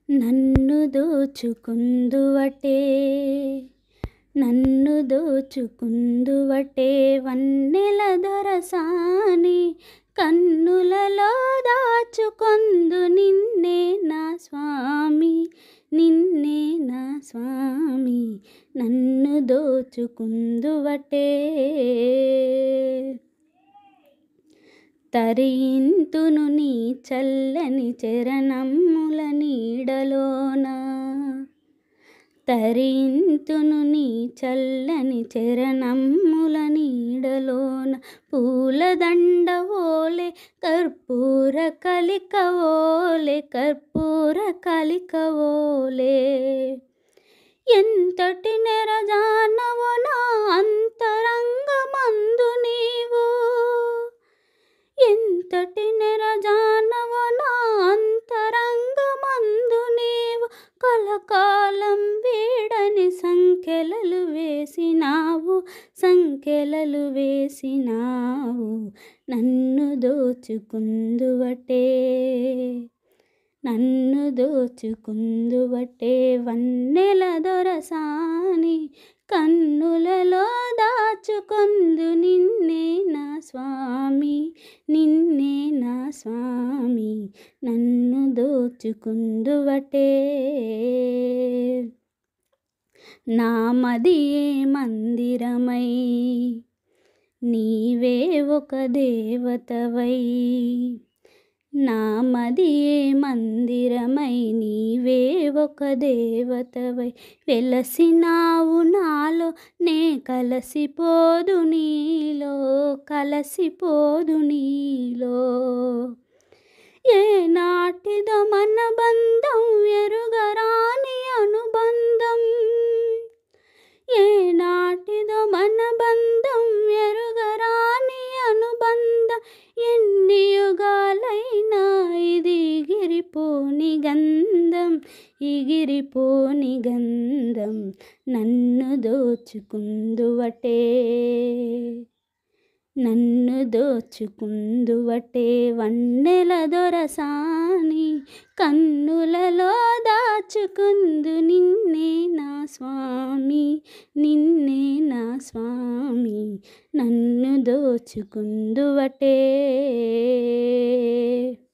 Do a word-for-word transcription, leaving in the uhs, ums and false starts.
నన్ను దోచుకుందువటే నన్ను దోచుకుందువటే వన్నెల దొరసాని కన్నులలో దాచుకొందు నిన్నే నా స్వామి నిన్నే నా స్వామి నన్ను దోచుకుందువటే తరింతును నీ చల్లని చరణముల నీడలోన తరింతును నీ చల్లని చరణముల నీడలోన పూలదండ ఓలే కర్పూర కలిక ఓలే కర్పూర కలిక ఓలే ఎంతటి నెరజానవో నా అంతరంగమందు నీవు ఎంతటి నెరజానవో నా అంతరంగమందు నీవు కలకాలం వీడని సంఖ్యలలు వేసినావు సంఖ్యలలు వేసినావు నన్ను దోచుకుందువటే నన్ను దోచుకుందువటే వన్నెల దొరసాని కన్నులలో దాచుకొందు నిన్నే నా స్వామి నిన్నే నా స్వామి నన్ను దోచుకుందువటే నా మదియే మందిరమై నీవే ఒక దేవతవై నా మదియే మందిరమై నీవే ఒక దేవతవై వెలసినావు నాలో నే కలసిపోదు నీలో కలసిపోదు నీలో ఏ నాటిదో మన బంధం ఎరుగరాని అనుబంధం ఏ నాటిదో మన బంధం ఎరుగరాని అనుబంధం ఎన్ని యుగాలైనా ఇది ఎగిరిపోని గంధం ఎగిరిపోని గంధం నన్ను దోచుకుందువటే నన్ను దోచుకుందువటే వన్నెల దొరసాని కన్నులలో దాచుకొందు నిన్నే నా స్వామి నిన్నే నా స్వామి నన్ను దోచుకుందువటే